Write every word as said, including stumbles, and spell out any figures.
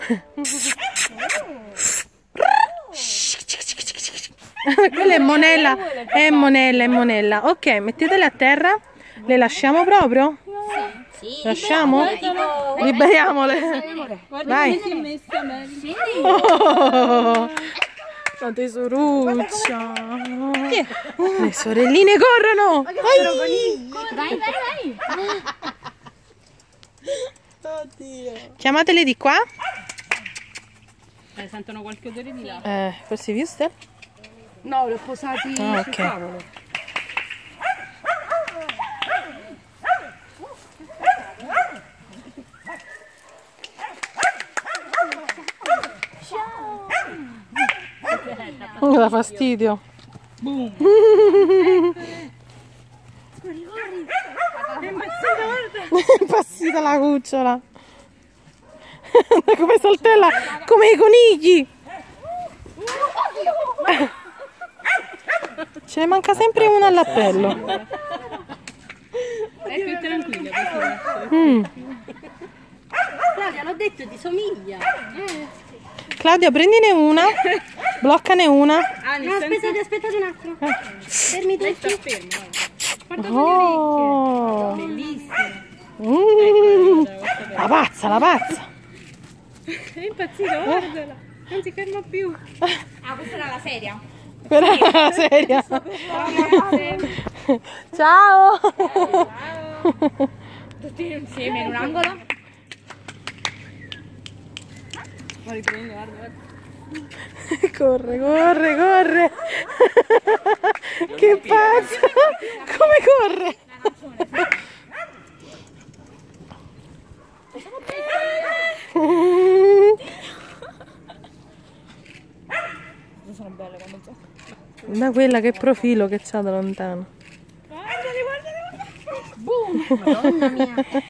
Quella è monella, è monella, è monella. Ok, mettetele a terra. Le lasciamo proprio? Sì. Lasciamo? Liberiamole. Vai. Oh, la tesoruccia. Le sorelline corrono. Vai, vai, vai. Oddio. Chiamatele di qua. Eh, sentono qualche odore di là. Eh, forse visto? No, li ho posati Ah, sul ok. tavolo. Mi dà fastidio. Boom. Corri, corri. È impazzita, guarda. È impazzita la cucciola. Come saltella, come i conigli. Ce ne manca sempre una all'appello. È più tranquilla questa. Mm. Claudia, l'ho detto, ti somiglia. Claudia, prendine una, bloccane una. Ah, nel No, senso... aspettate, aspettate un attimo. Fermi Lei sta tutti. ferma. Guarda Oh. le orecchie. Bellissimo. Mm. La pazza, la pazza. È impazzita, guardala. Non si ferma più. Ah, questa era la seria. Quella è la seria. Ciao. Tutti insieme in un angolo. Ma riprende, guarda, guarda. Corre, corre, corre. Che pazzo. Come corre? Sono belle quando giocano. Ma quella che profilo che c'ha da lontano. Guardali, guardali, guardali. Boom. Madonna mia.